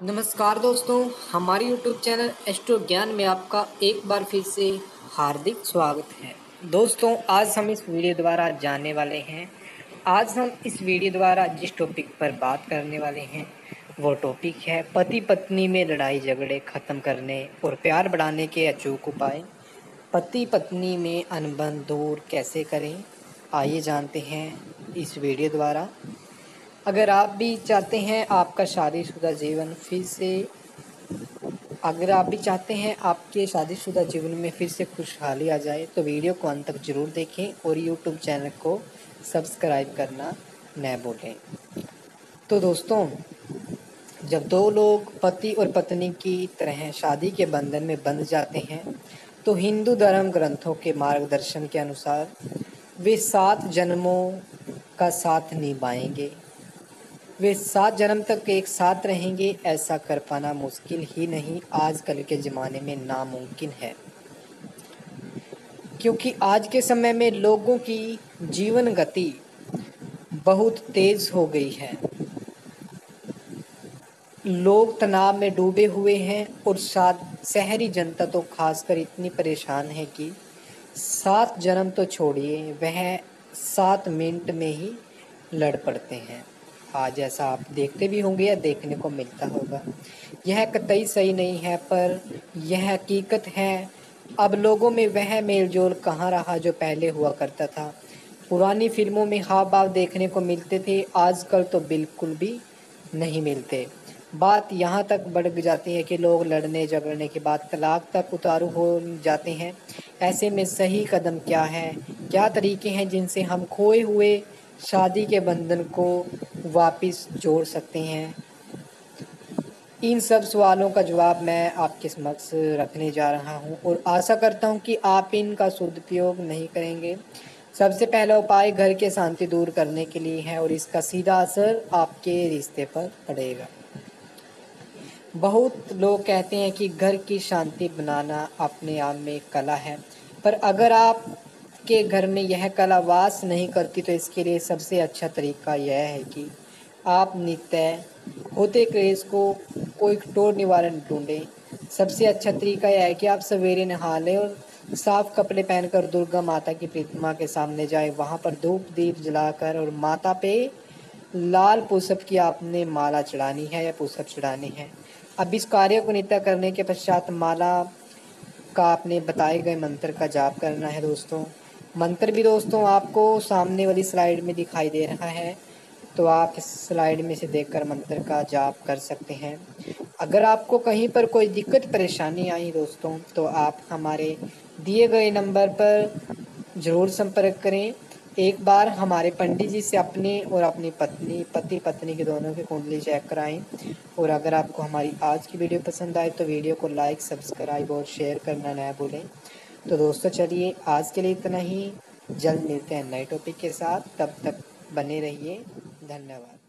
नमस्कार दोस्तों, हमारे YouTube चैनल एस्ट्रो ज्ञान में आपका एक बार फिर से हार्दिक स्वागत है। दोस्तों, आज हम इस वीडियो द्वारा जानने वाले हैं। आज हम इस वीडियो द्वारा जिस टॉपिक पर बात करने वाले हैं वो टॉपिक है पति पत्नी में लड़ाई झगड़े खत्म करने और प्यार बढ़ाने के अचूक उपाय। पति पत्नी में अनबन दूर कैसे करें, आइए जानते हैं इस वीडियो द्वारा। अगर आप भी चाहते हैं आपका शादीशुदा जीवन फिर से अगर आप भी चाहते हैं आपके शादीशुदा जीवन में फिर से खुशहाली आ जाए तो वीडियो को अंत तक ज़रूर देखें और यूट्यूब चैनल को सब्सक्राइब करना न भूलें। तो दोस्तों, जब दो लोग पति और पत्नी की तरह शादी के बंधन में बंध जाते हैं तो हिंदू धर्म ग्रंथों के मार्गदर्शन के अनुसार वे 7 जन्मों का साथ निभाएंगे। वे 7 जन्म तक एक साथ रहेंगे। ऐसा कर पाना मुश्किल ही नहीं, आजकल के ज़माने में नामुमकिन है, क्योंकि आज के समय में लोगों की जीवन गति बहुत तेज हो गई है। लोग तनाव में डूबे हुए हैं और शहरी जनता तो खासकर इतनी परेशान है कि 7 जन्म तो छोड़िए, वह 7 मिनट में ही लड़ पड़ते हैं। आज ऐसा आप देखते भी होंगे या देखने को मिलता होगा। यह कतई सही नहीं है, पर यह हकीकत है। अब लोगों में वह मेलजोल कहाँ रहा जो पहले हुआ करता था। पुरानी फिल्मों में हाव भाव देखने को मिलते थे, आजकल तो बिल्कुल भी नहीं मिलते। बात यहाँ तक बढ़ जाती है कि लोग लड़ने झगड़ने के बाद तलाक तक उतारू हो जाते हैं। ऐसे में सही कदम क्या है, क्या तरीके हैं जिनसे हम खोए हुए शादी के बंधन को वापस जोड़ सकते हैं? इन सब सवालों का जवाब मैं आपके समक्ष रखने जा रहा हूं और आशा करता हूं कि आप इनका सदुपयोग नहीं करेंगे। सबसे पहला उपाय घर के शांति दूर करने के लिए है और इसका सीधा असर आपके रिश्ते पर पड़ेगा। बहुत लोग कहते हैं कि घर की शांति बनाना अपने आप में एक कला है, पर अगर आपके घर में यह कला वास नहीं करती तो इसके लिए सबसे अच्छा तरीका यह है कि आप नित्य होते क्लेश को कोई टोर निवारण ढूंढें। सबसे अच्छा तरीका यह है कि आप सवेरे नहा लें और साफ कपड़े पहनकर दुर्गा माता की प्रतिमा के सामने जाएं। वहां पर धूप दीप जलाकर और माता पे लाल पुष्प की आपने माला चढ़ानी है या पुष्प चढ़ानी है। अब इस कार्य को नित्य करने के पश्चात माला का आपने बताए गए मंत्र का जाप करना है। दोस्तों, मंत्र भी दोस्तों आपको सामने वाली स्लाइड में दिखाई दे रहा है, तो आप इस स्लाइड में से देखकर मंत्र का जाप कर सकते हैं। अगर आपको कहीं पर कोई दिक्कत परेशानी आई दोस्तों, तो आप हमारे दिए गए नंबर पर ज़रूर संपर्क करें। एक बार हमारे पंडित जी से अपने और अपनी पति पत्नी के दोनों की कुंडली चेक कराएं। और अगर आपको हमारी आज की वीडियो पसंद आए तो वीडियो को लाइक सब्सक्राइब और शेयर करना ना भूलें। तो दोस्तों, चलिए आज के लिए इतना ही। जल्द मिलते हैं नए टॉपिक के साथ, तब तक बने रहिए। धन्यवाद।